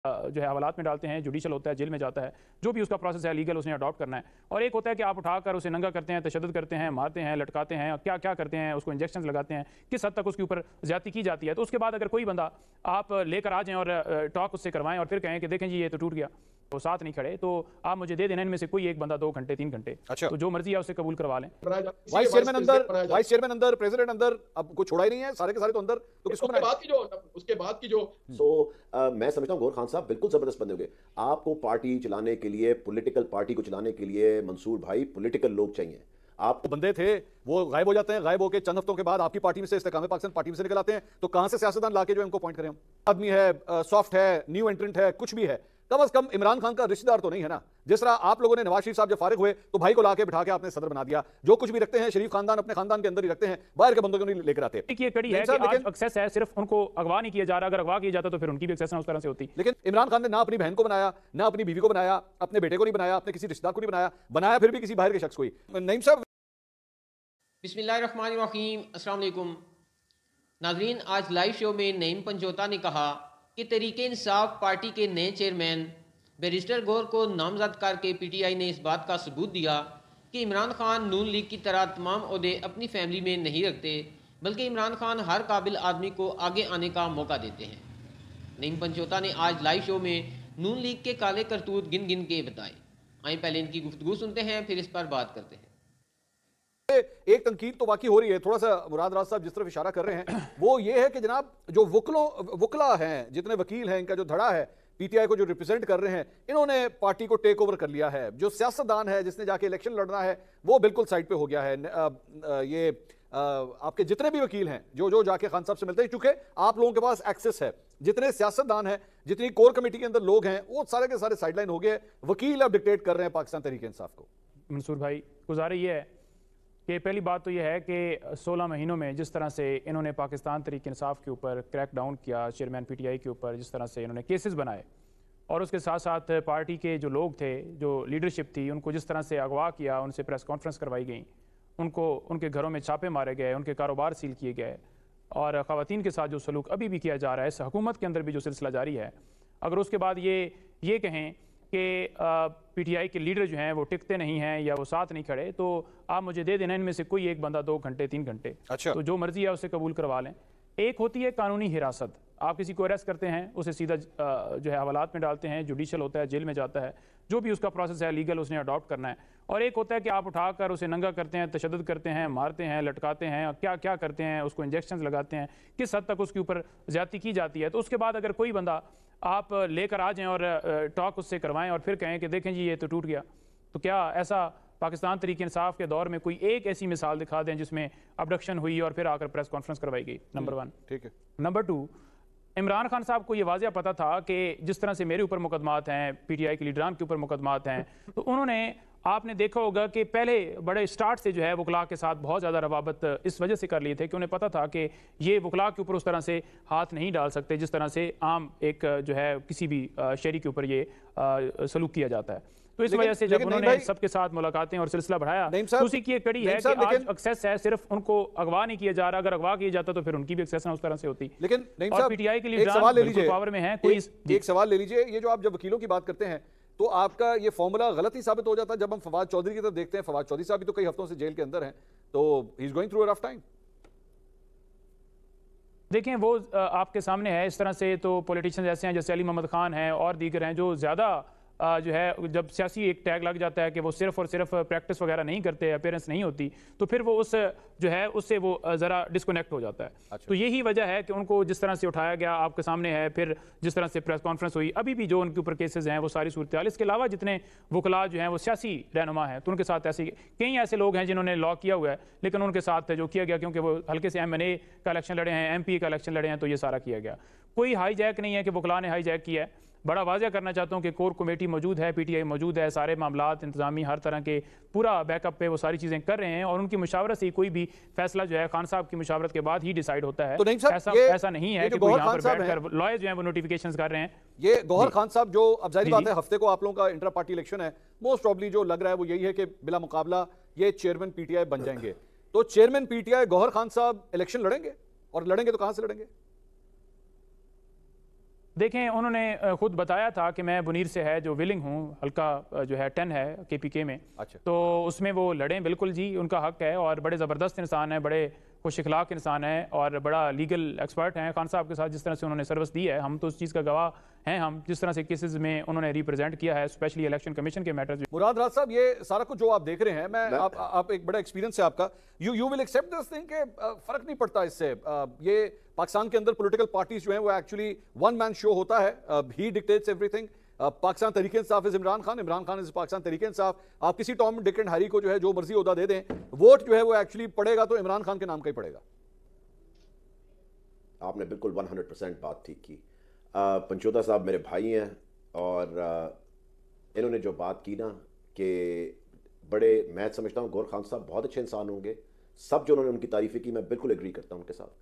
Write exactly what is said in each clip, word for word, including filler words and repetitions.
जो है हवालात में डालते हैं, जुडिशल होता है, जेल में जाता है, जो भी उसका प्रोसेस है लीगल उसने अडॉप्ट करना है। और एक होता है कि आप उठाकर उसे नंगा करते हैं, तशद्दुद करते हैं, मारते हैं, लटकाते हैं, क्या क्या करते हैं, उसको इंजेक्शन लगाते हैं, किस हद तक उसके ऊपर ज्यादती की जाती है। तो उसके बाद अगर कोई बंदा आप लेकर आ जाएं और टॉक उससे करवाएं और फिर कहें कि देखें जी ये तो टूट गया, वो साथ नहीं खड़े, तो आप मुझे दे देना इनमें से कोई एक बंदा दो घंटे तीन घंटे, अच्छा, तो जो मर्जी है उसे कबूल करवा लें। वाइस चेयरमैन अंदर, वाइस चेयरमैन अंदर, प्रेसिडेंट अंदर, अब कुछ छोड़ा ही नहीं है, सारे के सारे तो अंदर, तो किसको उसके बाद की जो उसके बाद की जो सो so, uh, मैं समझता हूँ गौहर खान साहब बिल्कुल जबरदस्त बंदे होंगे। आपको पार्टी चलाने के लिए, पॉलिटिकल पार्टी को चलाने के लिए मंसूर भाई पॉलिटिकल लोग चाहिए। आप बंदे थे वो गायब हो जाते हैं, गायब होकर चंद हफ्तों के बाद आपकी पार्टी में से, इस्तेकाम पाकिस्तान पार्टी में से निकल आते हैं, तो कहां से सियासतदान लाके जो इनको पॉइंट करें हम? आदमी है, सॉफ्ट है, न्यू एंट्रेंट है, कुछ भी है, कम से कम इमरान खान का रिश्तेदार तो नहीं है ना। जिस तरह आप लोगों ने नवाज शरीफ साहब जब फारिग हुए तो भाई को लाके बिठा के आपने सदर बना दिया। जो कुछ भी रखते हैं शरीफ खानदान अपने खानदान के अंदर ही रखते हैं, बाहर के बंदों को नहीं लेकर आते। ये कड़ी है कि आज एक्सेस है, सिर्फ उनको अगवा नहीं किया जा रहा, अगर अगवा किया जाता तो फिर उनकी भी एक्सेस उस तरह से होती। लेकिन इमरान खान ने ना अपनी बहन को बनाया, ना अपनी बीवी को बनाया, अपने बेटे को नहीं बनाया, अपने किसी रिश्तेदार को नहीं बनाया, बनाया फिर भी किसी बाहर के शख्स को ही। नईम साहब, बिस्मिल्लाहिर्रहमानिर्रहीम, अस्सलाम वालेकुम नाज़रीन। आज लाइव शो में नईम पंजोता ने कहा कि तहरीक इंसाफ पार्टी के नए चेयरमैन बैरिस्टर गौहर को नामजद करके पीटीआई ने इस बात का सबूत दिया कि इमरान खान नून लीग की तरह तमाम ओहदे अपनी फैमिली में नहीं रखते, बल्कि इमरान खान हर काबिल आदमी को आगे आने का मौका देते हैं। नईम पंजोता ने आज लाइव शो में नून लीग के काले करतूत गिन गिन के बताए। आइए पहले इनकी गुफ्तगू सुनते हैं, फिर इस पर बात करते हैं। एक तनकीद तो वाकई हो रही है, थोड़ा सा मुराद राज साहब जिस तरफ इशारा कर रहे हैं वो ये है कि जनाब जो वकलों वकला हैं, जितने वकील हैं, इनका जो धड़ा है, पीटीआई को जो रिप्रेजेंट कर रहे हैं, इन्होंने पार्टी को टेक ओवर कर लिया है। जो सियासतदान है जिसने जाके इलेक्शन लड़ना है वो बिल्कुल साइड पे हो गया है। आ, आ, ये आ, आपके जितने भी वकील हैं जो जो जाके खान साहब से मिलते हैं, चूंकि आप लोगों के पास एक्सेस है, जितने सियासतदान हैं, जितनी कोर कमेटी के अंदर लोग हैं, वो सारे के सारे साइडलाइन हो गए। वकील अब डिक्टेट कर रहे हैं पाकिस्तान तहरीक इंसाफ को। मंसूर भाई, गुजारा ये है कि पहली बात तो यह है कि सोलह महीनों में जिस तरह से इन्होंने पाकिस्तान तहरीक इंसाफ के ऊपर क्रैक डाउन किया, चेयरमैन पीटीआई के ऊपर जिस तरह से इन्होंने केसेस बनाए, और उसके साथ साथ पार्टी के जो लोग थे, जो लीडरशिप थी, उनको जिस तरह से अगवा किया, उनसे प्रेस कॉन्फ्रेंस करवाई गई, उनको उनके घरों में छापे मारे गए, उनके कारोबार सील किए गए, और ख़वातीन के साथ जो सलूक अभी भी किया जा रहा है, इस हुकूमत के अंदर भी जो सिलसिला जारी है, अगर उसके बाद ये ये कहें कि पीटीआई के लीडर जो हैं वो टिकते नहीं हैं या वो साथ नहीं खड़े, तो आप मुझे दे देना इनमें से कोई एक बंदा दो घंटे तीन घंटे, अच्छा, तो जो मर्जी है उसे कबूल करवा लें। एक होती है कानूनी हिरासत, आप किसी को अरेस्ट करते हैं, उसे सीधा जो है हवालात में डालते हैं, जुडिशल होता है, जेल में जाता है, जो भी उसका प्रोसेस है लीगल उसने अडॉप्ट करना है। और एक होता है कि आप उठाकर उसे नंगा करते हैं, तशद्दुद करते हैं, मारते हैं, लटकाते हैं, क्या क्या करते हैं, उसको इंजेक्शन लगाते हैं, किस हद तक उसके ऊपर ज्यादती की जाती है। तो उसके बाद अगर कोई बंदा आप लेकर आ जाएं और टॉक उससे करवाएं और फिर कहें कि देखें जी ये तो टूट गया, तो क्या ऐसा पाकिस्तान तहरीक इंसाफ के दौर में कोई एक ऐसी मिसाल दिखा दें जिसमें अबडक्शन हुई और फिर आकर प्रेस कॉन्फ्रेंस करवाई गई? Number one. ठीक है। नंबर टू, इमरान खान साहब को ये वाज़िया पता था कि जिस तरह से मेरे ऊपर मुकदमात हैं, पीटीआई के लीडरान के ऊपर मुकदमात हैं, तो उन्होंने, आपने देखा होगा कि पहले बड़े स्टार्ट से जो है वकला के साथ बहुत ज़्यादा रवाबत इस वजह से कर लिए थे कि उन्हें पता था कि ये वकला के ऊपर उस तरह से हाथ नहीं डाल सकते जिस तरह से आम एक जो है किसी भी शहरी के ऊपर ये सलूक किया जाता है। तो इस वजह से जब उन्होंने सबके साथ मुलाकातें और सिलसिला बढ़ाया, तो उसी की एक कड़ी है कि आज एक्सेस है, सिर्फ उनको अगवा नहीं किया जा रहा, अगर अगवा किया जाता तो फिर उनकी भी एक्सेस उस तरह से होती। लेकिन और पीटीआई के लिए सवाल ले लीजिए, पावर में है कोई। एक सवाल ले लीजिए, ये जो आप जब वकीलों की बात करते हैं तो आपका ये फॉर्मूला गलत ही साबित हो जाता है। जब हम फवाद चौधरी की तरफ देखते हैं, फवाद चौधरी साहब भी तो कई हफ्तों से जेल के अंदर हैं, तो he is going through a rough time. देखें वो आपके सामने है, इस तरह से तो पॉलिटिशियंस ऐसे हैं जैसे अली मोहम्मद खान हैं और दीगर हैं जो ज़्यादा जो है, जब सियासी एक टैग लग जाता है कि वो सिर्फ और सिर्फ प्रैक्टिस वगैरह नहीं करते, अपीयरेंस नहीं होती, तो फिर वो उस जो है उससे वो ज़रा डिस्कनेक्ट हो जाता है। अच्छा। तो यही वजह है कि उनको जिस तरह से उठाया गया आपके सामने है, फिर जिस तरह से प्रेस कॉन्फ्रेंस हुई, अभी भी जो उनके ऊपर केसेस हैं वो सारी सूरत हाल। इसके अलावा जितने वकला जो हैं वो सियासी रहनुमा हैं, तो उनके साथ ऐसे कई ऐसे लोग हैं जिन्होंने लॉ किया हुआ है, लेकिन उनके साथ जो किया गया, क्योंकि वो हल्के से एम एन ए का इलेक्शन लड़े हैं, एम पी का इलेक्शन लड़े हैं, तो ये सारा किया गया। कोई हाई जैक नहीं है कि वकला ने हाई जैक किया है। बड़ा वाज़िया करना चाहता हूँ कि कोर कमेटी मौजूद है, पीटीआई मौजूद है, सारे मामलात इंतजामी हर तरह के पूरा बैकअप पे वो सारी चीज़ें कर रहे हैं, और उनकी मुशावरत से कोई भी फैसला जो है खान साहब की मुशावरत के बाद ही डिसाइड होता है। तो नहीं साहब, ऐसा ऐसा नहीं है कि कोई यहाँ पर बैठकर लॉयर जो है वो नोटिफिकेशंस कर रहे हैं। ये गौहर खान साहब जो, अब जाहिर बात है हफ्ते को आप लोगों का इंटर पार्टी इलेक्शन है, मोस्ट प्रॉब्ली जो लग रहा है वो यही है कि बिला मुकाबला ये चेयरमैन पीटीआई बन जाएंगे। तो चेयरमैन पीटीआई गौहर खान साहब इलेक्शन लड़ेंगे, और लड़ेंगे तो कहां से लड़ेंगे? देखें, उन्होंने खुद बताया था कि मैं बुनीर से है जो विलिंग हूँ, हल्का जो है टेन है के पी के में। अच्छा। तो उसमें वो लड़ें, बिल्कुल जी, उनका हक है, और बड़े ज़बरदस्त इंसान है, बड़े खुश इखलाक इंसान है और बड़ा लीगल एक्सपर्ट हैं। खान साहब के साथ जिस तरह से उन्होंने सर्विस दी है, हम तो उस चीज़ का गवाह हैं। हम जिस तरह से केसेस में उन्होंने रिप्रेजेंट किया है, स्पेशली इलेक्शन कमीशन के मैटर्स। मुराद राज साहब, ये सारा कुछ जो आप देख रहे हैं, मैं, मैं आप, आप एक बड़ा एक्सपीरियंस है आपका, you you will accept this thing कि फर्क नहीं पड़ता इससे। ये पाकिस्तान के अंदर पॉलिटिकल पार्टीज जो हैं वो एक्चुअली वन मैन शो होता है, he dictates everything. Pakistan Tehreek Insaf is Imran Khan, Imran Khan is Pakistan Tehreek Insaf. आप किसी टॉम डिक एंड हैरी को जो है जो मर्जी ओहदा दे दें, वोट जो है वो एक्चुअली पड़ेगा तो इमरान खान के नाम का ही पड़ेगा। आपने बिल्कुल सौ परसेंट बात ठीक की। पंचोता साहब मेरे भाई हैं और आ, इन्होंने जो बात की ना कि बड़े, मैं समझता हूँ गौर खान साहब बहुत अच्छे इंसान होंगे। सब जो उन्होंने उनकी तारीफ़ें की, मैं बिल्कुल एग्री करता हूँ उनके साथ।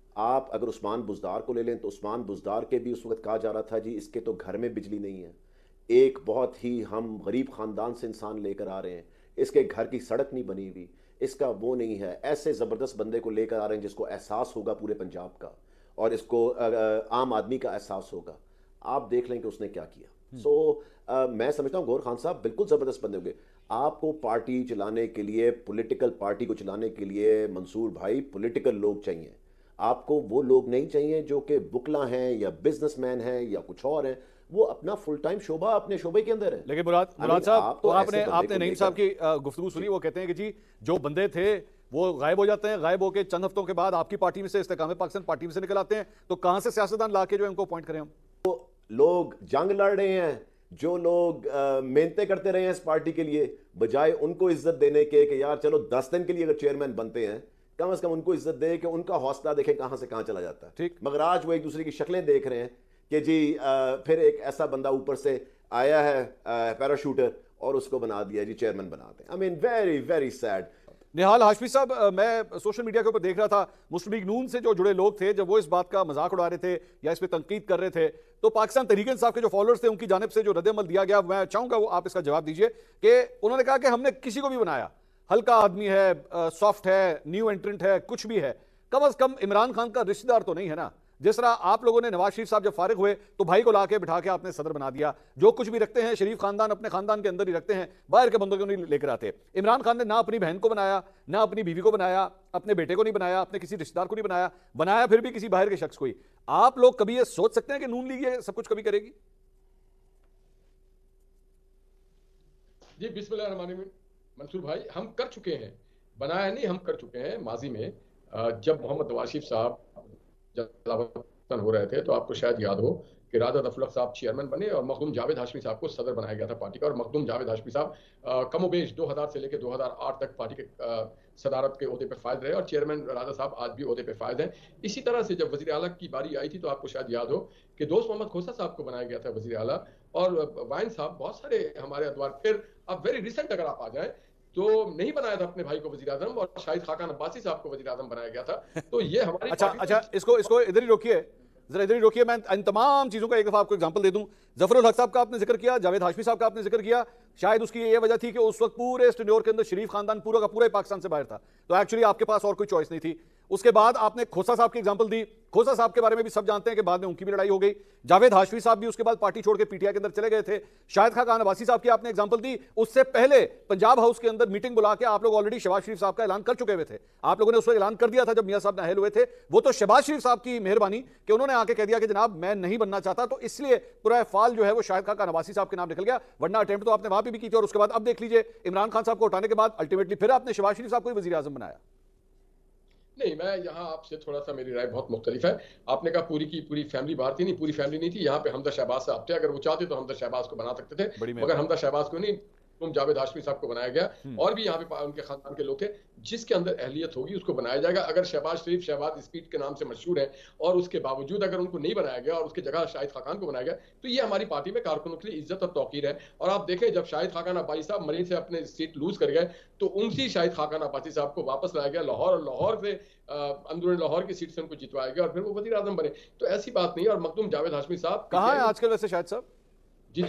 आप अगर उस्मान बुज़दार को ले लें तो उस्मान बुज़दार के भी उस वक्त कहा जा रहा था जी इसके तो घर में बिजली नहीं है, एक बहुत ही हम गरीब ख़ानदान से इंसान लेकर आ रहे हैं, इसके घर की सड़क नहीं बनी हुई, इसका वो नहीं है। ऐसे ज़बरदस्त बंदे को लेकर आ रहे हैं जिसको एहसास होगा पूरे पंजाब का और इसको आम आदमी का एहसास होगा। आप देख लें कि उसने क्या किया। सो so, मैं समझता हूँ गौर खान साहब बिल्कुल ज़बरदस्त बंदे होंगे। आपको पार्टी चलाने के लिए, पॉलिटिकल पार्टी को चलाने के लिए मंसूर भाई पॉलिटिकल लोग चाहिए। आपको वो लोग नहीं चाहिए जो कि बुकला हैं या बिजनेसमैन हैं या कुछ और हैं। वो अपना फुल टाइम शोभा अपने शोबे के अंदर है। लेकिन मुराद मुराद साहब, आप तो आपने आपने नईम साहब की गुफ्तगू सुनी, वो कहते हैं कि जी जो बंदे थे वो गायब हो जाते हैं, गायब होकर चंद हफ्तों के बाद आपकी पार्टी में से, इस्तेकाम पाकिस्तान पार्टी में से निकल आते हैं, तो कहां से सियासतदान लाके जो है उनको अपॉइंट करें हम? तो लोग जंग लड़ रहे हैं, जो लोग मेहनतें करते रहे हैं इस पार्टी के लिए, बजाय उनको इज्जत देने के कि यार चलो दस दिन के लिए अगर चेयरमैन बनते हैं, कम से कम उनको इज्जत दे कि उनका हौसला देखें कहां से कहां चला जाता है। ठीक। मगर आज वो एक दूसरे की शक्लें देख रहे हैं कि जी आ, फिर एक ऐसा बंदा ऊपर से आया है पैराशूटर और उसको बना दिया जी चेयरमैन बना दें। I mean very very sad. Nihal Hashmi साहब, मैं सोशल मीडिया के ऊपर देख रहा था, मुस्लिम लीग नून से जो जुड़े लोग थे, जब वो इस बात का मजाक उड़ा रहे थे या इस पर तनकीद कर रहे थे, तो पाकिस्तान तहरीक इंसाफ के जो फॉलोअर्स थे उनकी जानिब से जो रद्द-ए-अमल दिया गया, मैं चाहूंगा वो आप इसका जवाब दीजिए कि उन्होंने कहा कि हमने किसी को भी बनाया, हल्का आदमी है, सॉफ्ट है, न्यू एंट्रेंट है, कुछ भी है, कम अज कम इमरान खान का रिश्तेदार तो नहीं है ना। जिस तरह आप लोगों ने नवाज शरीफ साहब जब फारिग हुए तो भाई को लाके बिठा के आपने सदर बना दिया। जो कुछ भी रखते हैं शरीफ खानदान अपने खानदान के अंदर ही रखते हैं, बाहर के बंदों को नहीं लेकर आते। इमरान खान ने ना अपनी बहन को बनाया, ना अपनी बीवी को बनाया, अपने बेटे को नहीं बनाया, अपने किसी रिश्तेदार को नहीं बनाया, बनाया फिर भी किसी बाहर के शख्स को ही। आप लोग कभी ये सोच सकते हैं कि नून लीग ये सब कुछ कभी करेगी? जी बिस्मिल्लाह रहमान रहीम। मंसूर भाई, हम कर चुके हैं, बनाया नहीं, हम कर चुके हैं माजी में। जब मोहम्मद नवाज शरीफ साहब जलावतन हो रहे थे तो आपको शायद याद हो कि राजा अफलक साहब चेयरमैन बने और मखदूम जावेद हाशमी साहब को सदर बनाया गया था पार्टी का। और मखदूम जावेद हाशमी साहब कमोबेश दो हज़ार से लेकर दो हज़ार आठ तक पार्टी के आ, सदारत के ओहदे पे फायद रहे और चेयरमैन राजा साहब आज भी ओहदे पे फायद हैं। इसी तरह से जब वज़ीर आला की बारी आई थी तो आपको शायद याद हो कि दोस्त मोहम्मद खोसा साहब को बनाया गया था वज़ीर आला, और वाइन साहब, बहुत सारे हमारे अदवार। फिर अब वेरी रिसेंट अगर आप आ जाए तो नहीं बनाया था अपने भाई को वज़ीर आज़म, और शाहिद खाकान अब्बासी साहब को वज़ीर आज़म बनाया गया था। तो ये हमारी अच्छा अच्छा इसको इसको इधर ही रोकिए, जरा इधर ही रोकिए। मैं इन तमाम चीजों का एक दफा आपको एग्जांपल दे दूं। जफरुल हक साहब का आपने जिक्र किया, जावेद हाशमी साहब का आपने जिक्र किया। शायद उसकी ये वजह थी कि उस वक्त पूरे स्टेन्योर के अंदर शरीफ खानदान पूरा का पूरा पाकिस्तान से बाहर था, तो एक्चुअली आपके पास और कोई चॉइस नहीं थी। उसके बाद आपने खोसा साहब की एग्जांपल दी। खोसा साहब के बारे में भी सब जानते हैं कि बाद में उनकी भी लड़ाई हो गई। जावेद हाशमी साहब भी उसके बाद पार्टी छोड़ के पीटीआई के अंदर चले गए थे। शाहिद खाकान अब्बासी साहब की आपने एग्जांपल दी। उससे पहले पंजाब हाउस के अंदर मीटिंग बुला के आप लोग ऑलरेडी शहबाज शरीफ साहब का ऐलान कर चुके हुए थे। आप लोगों ने उस वक्त ऐलान कर दिया था जब मियां साहब नाहल हुए थे। वो तो शहबाज शरीफ साहब की मेहरबानी कि उन्होंने आके कह दिया कि जनाब मैं नहीं बनना चाहता, तो इसलिए पूरा फाल जो है वो शाहिद खाकान अब्बासी साहब के नाम निकल गया, वरना अटेम्प्ट तो आपने वहां पे भी की थी। और उसके बाद अब देख लीजिए, इमरान खान साहब को हटाने के बाद अल्टीमेटली फिर आपने शहबाज शरीफ साहब को वजीर आजम बनाया। नहीं, मैं यहाँ आपसे थोड़ा सा, मेरी राय बहुत मुख्तलिफ है। आपने कहा पूरी की पूरी फैमिली बाहर थी, नहीं पूरी फैमिली नहीं थी। यहाँ पे हमदा शहबाज साहब थे, अगर वो चाहते तो हमदा शहबाज को बना सकते थे, मगर हमदा शहबाज को नहीं, तुम जावेद हाशमी साहब को बनाया गया। और भी यहाँ पे उनके खानदान के लोग थे, जिसके अंदर अहलियत होगी उसको बनाया जाएगा। अगर शहबाज शरीफ शहबाज स्पीड के नाम से मशहूर है और उसके बावजूद अगर उनको नहीं बनाया गया और उसकी जगह शाहिद खाकान को बनाया गया, तो ये हमारी पार्टी में कारकुनों के लिए इज्जत और तौकीर है। और आप देखें, जब शाहिद खाकान अब्बासी साहब मरीन से अपने सीट लूज कर गए तो उनसी शाहिद खाकान अब्बासी साहब को वापस लाया गया लाहौर, और लाहौर से अंदरून लाहौर की सीट से उनको जितवाया गया और फिर वो वजीर आजम बने। तो ऐसी बात नहीं है। और मखदूम जावेद हाशमी साहब कहाँ है आजकल वैसे शाहिद साहब? जी जनाब,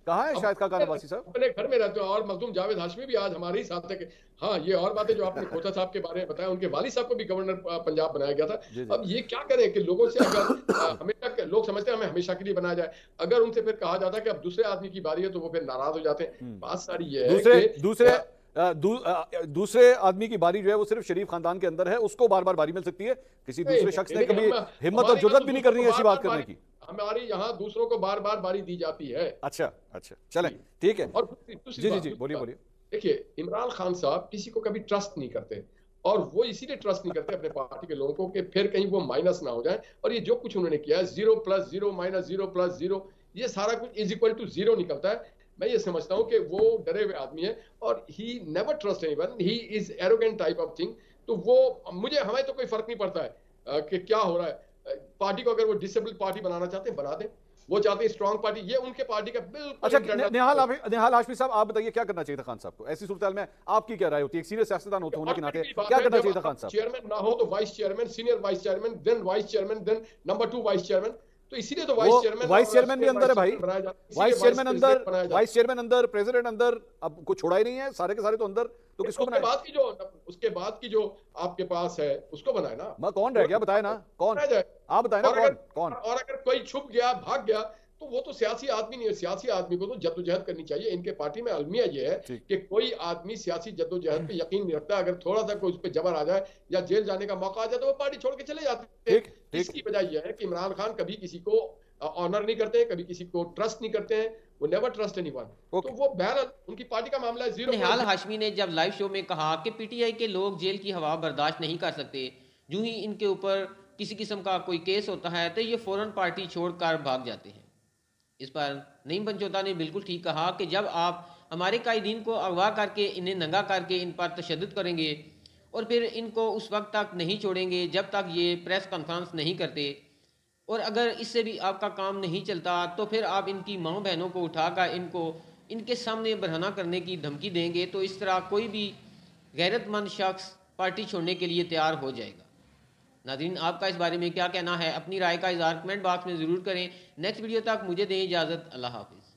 कहाँ है शाहिद खान अब्बासी साहब? अपने घर में रहते हो। और मखदूम जावेद हाशमी भी आज हमारे ही साथ है कि हाँ, ये और बातें जो आपने खोता साहब के बारे में बताया, उनके वालिद साहब को भी गवर्नर पंजाब बनाया गया था। अब ये क्या करें कि लोगों से अगर हमेशा लोग समझते हैं हमें हमेशा के लिए बनाया जाए, अगर उनसे फिर कहा जाता है कि अब दूसरे आदमी की बारी है तो वो फिर नाराज हो जाते हैं। बात सारी ये है दूसरे कि दूसरे दू, दूसरे आदमी की बारी जो है वो सिर्फ शरीफ खानदान के अंदर है, उसको बार बार बारी मिल सकती है। किसी दूसरे शख्स ने कभी हिम्मत और जुर्रत भी नहीं करनी है ऐसी बात करने की। हमारी यहाँ दूसरों को बार बार बारी दी जाती है। अच्छा अच्छा, चलें, ठीक है। और जी जी जी, बोलिए बोलिए। देखिए, इमरान खान साहब किसी को कभी ट्रस्ट नहीं करते, और वो इसीलिए ट्रस्ट नहीं करते अपने पार्टी के लोगों को कि फिर कहीं वो माइनस ना हो जाए। और ये जो कुछ उन्होंने किया है, zero plus zero minus zero plus zero, ये सारा कुछ इज इक्वल टू जीरो निकलता है। मैं ये समझता हूं कि वो डरे हुए आदमी है और he never trust anyone, he is arrogant type of thing. तो वो मुझे हमें तो कोई फर्क नहीं पड़ता है कि क्या हो रहा है। पार्टी को अगर वो डिसेबल पार्टी बनाना चाहते हैं बना दें, वो चाहते हैं स्ट्रांग पार्टी, ये उनके पार्टी का बिल्कुल। अच्छा, निहाल निहाल हाशमी साहब, आप बताइए क्या करना चाहिए था खान साहब को ऐसी सूरत में? आपकी क्या राय होती है एक सीनियर सियासतदान होने के नाते? क्या करना चाहिए था खान साहब? चेयरमैन ना हो तो vice chairman, senior vice chairman, then vice chairman, then number two vice chairman. तो इसीलिए तो वाइस चेयरमैन वाइस चेयरमैन भी अंदर है भाई, वाइस चेयरमैन अंदर, वाइस चेयरमैन अंदर, प्रेसिडेंट अंदर, अब कुछ छोड़ा ही नहीं है, सारे के सारे तो अंदर। तो किसको बनाए? बाद की जो उसके बाद की जो आपके पास है उसको बनाए ना। मैं कौन रह गया बताए ना, कौन आप बताए ना, कौन कौन? और अगर कोई छुप गया, भाग गया, तो वो तो सियासी आदमी नहीं है। सियासी आदमी को तो जद्दोजहद करनी चाहिए। इनके पार्टी में अलमिया ये है कि कोई आदमी सियासी जद्दोजहद पे यकीन नहीं रखता। अगर थोड़ा सा कोई उस पर जबर आ जाए या जेल जाने का मौका आ जाए तो वो पार्टी छोड़ के चले जाते हैं। इसकी वजह यह है कि इमरान खान कभी किसी को ऑनर नहीं करते हैं, कभी किसी को ट्रस्ट नहीं करते हैं, वो नेवर ट्रस्ट एनीवन। तो वो बहरहाल उनकी पार्टी का मामला है जीरो। निहाल हाशमी ने जब लाइव शो में कहा कि पीटीआई के लोग जेल की हवा बर्दाश्त नहीं कर सकते, यूं ही इनके ऊपर किसी किस्म का कोई केस होता है तो ये फौरन पार्टी छोड़कर भाग जाते हैं। इस पर नईम पंचोता ने बिल्कुल ठीक कहा कि जब आप हमारे कायदीन को अगवा करके इन्हें नंगा करके इन पर तशद्दुद करेंगे और फिर इनको उस वक्त तक नहीं छोड़ेंगे जब तक ये प्रेस कॉन्फ्रेंस नहीं करते, और अगर इससे भी आपका काम नहीं चलता तो फिर आप इनकी माँ बहनों को उठाकर इनको इनके सामने बरहना करने की धमकी देंगे, तो इस तरह कोई भी गैरतमंद शख्स पार्टी छोड़ने के लिए तैयार हो जाएगा। नाज़रीन, आपका इस बारे में क्या कहना है? अपनी राय का इज़हार कमेंट बॉक्स में ज़रूर करें। नेक्स्ट वीडियो तक मुझे दें इजाज़त। अल्लाह हाफ़िज़।